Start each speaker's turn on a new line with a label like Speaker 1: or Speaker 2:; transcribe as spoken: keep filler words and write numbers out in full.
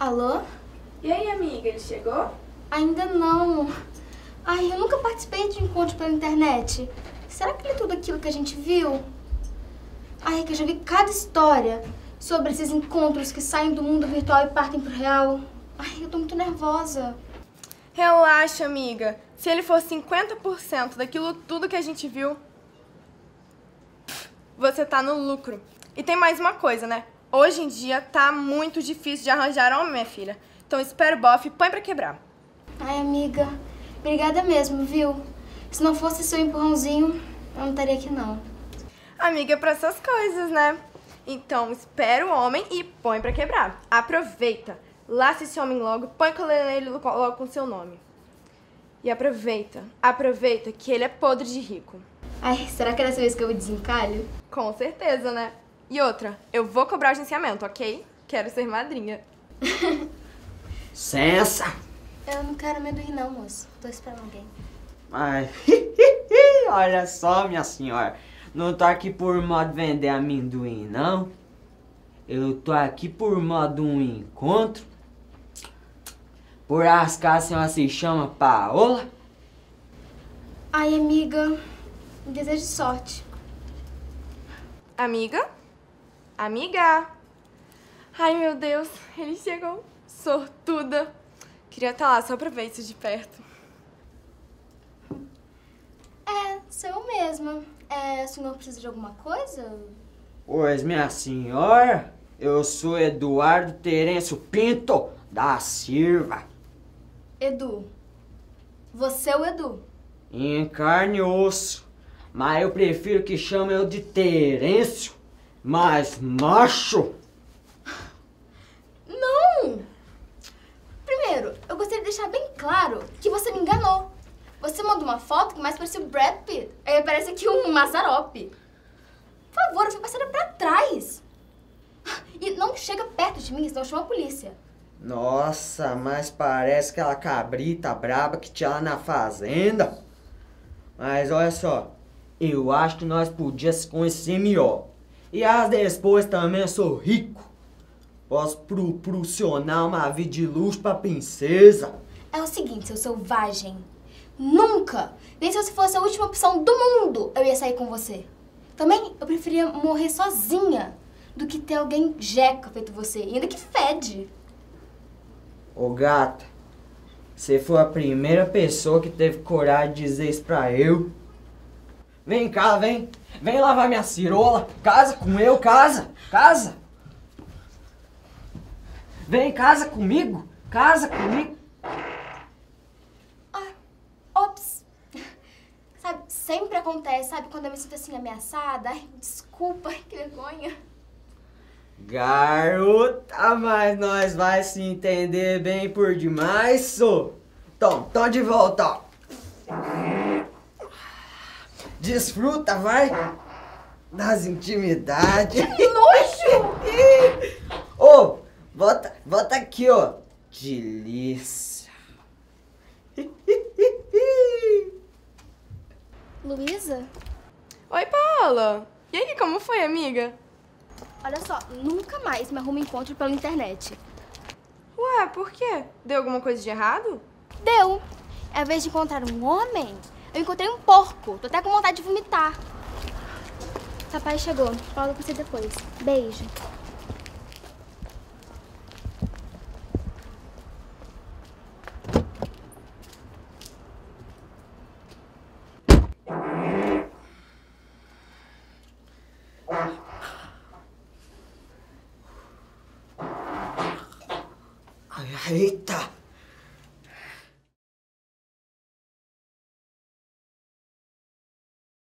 Speaker 1: Alô?
Speaker 2: E aí, amiga, ele chegou?
Speaker 1: Ainda não. Ai, eu nunca participei de encontro pela internet. Será que ele é tudo aquilo que a gente viu? Ai, é que eu já vi cada história sobre esses encontros que saem do mundo virtual e partem pro real. Ai, eu tô muito nervosa.
Speaker 2: Relaxa, amiga. Se ele for cinquenta por cento daquilo tudo que a gente viu, você tá no lucro. E tem mais uma coisa, né? Hoje em dia tá muito difícil de arranjar homem, minha filha. Então espera o bofe e põe pra quebrar.
Speaker 1: Ai, amiga, obrigada mesmo, viu? Se não fosse seu empurrãozinho, eu não estaria aqui, não.
Speaker 2: Amiga, é pra essas coisas, né? Então espera o homem e põe pra quebrar. Aproveita. Laça esse homem logo, põe nele logo com seu nome. E aproveita, aproveita que ele é podre de rico.
Speaker 1: Ai, será que é dessa vez que eu desencalho?
Speaker 2: Com certeza, né? E outra, eu vou cobrar agenciamento, ok? Quero ser madrinha.
Speaker 3: Licença!
Speaker 1: Eu não quero amendoim não, moço. Tô esperando alguém.
Speaker 3: Ai, olha só, minha senhora. Não tô aqui por modo vender amendoim, não. Eu tô aqui por modo um encontro. Por acaso a senhora se chama Paola?
Speaker 1: Ai, amiga, me desejo sorte.
Speaker 2: Amiga? Amiga? Ai, meu Deus, ele chegou. Sortuda. Queria estar lá só pra ver isso de perto.
Speaker 1: É, sou eu mesma. É, o senhor precisa de alguma coisa?
Speaker 3: Pois, minha senhora, eu sou Eduardo Terêncio Pinto da Silva.
Speaker 1: Edu. Você é o Edu.
Speaker 3: Em carne e osso. Mas eu prefiro que chamem eu de Terêncio, mas macho.
Speaker 1: Não! Primeiro, eu gostaria de deixar bem claro que você me enganou. Você mandou uma foto que mais parecia o Brad Pitt. Aí parece aqui um Mazzaropi. Por favor, eu fui passada pra trás. E não chega perto de mim, senão eu chamo a polícia.
Speaker 3: Nossa, mas parece aquela cabrita braba que tinha lá na fazenda. Mas olha só, eu acho que nós podíamos se conhecer melhor. E as depois também eu sou rico. Posso proporcionar uma vida de luxo pra princesa.
Speaker 1: É o seguinte, seu selvagem. Nunca, nem se você fosse a última opção do mundo, eu ia sair com você. Também eu preferia morrer sozinha do que ter alguém jeca feito você, e ainda que fede.
Speaker 3: Ô gata, você foi a primeira pessoa que teve coragem de dizer isso pra eu. Vem cá, vem. Vem lavar minha cirola. Casa com eu, casa. Casa. Vem, casa comigo. Casa comigo.
Speaker 1: Ah, ops. Sabe, sempre acontece, sabe? Quando eu me sinto assim ameaçada. Ai, desculpa, ai, que vergonha.
Speaker 3: Garota, mas nós vai se entender bem por demais, sô. Tom, tom de volta, ó. Desfruta, vai. Das intimidades.
Speaker 1: Que nojo!
Speaker 3: Ô, oh, bota, bota aqui, ó. Delícia.
Speaker 1: Luísa?
Speaker 2: Oi, Paola. E aí, como foi, amiga?
Speaker 1: Olha só, nunca mais me arruma encontro pela internet.
Speaker 2: Ué, por quê? Deu alguma coisa de errado?
Speaker 1: Deu. Ao invés de encontrar um homem, eu encontrei um porco. Tô até com vontade de vomitar. Papai chegou. Falo com você depois. Beijo.
Speaker 3: Eita!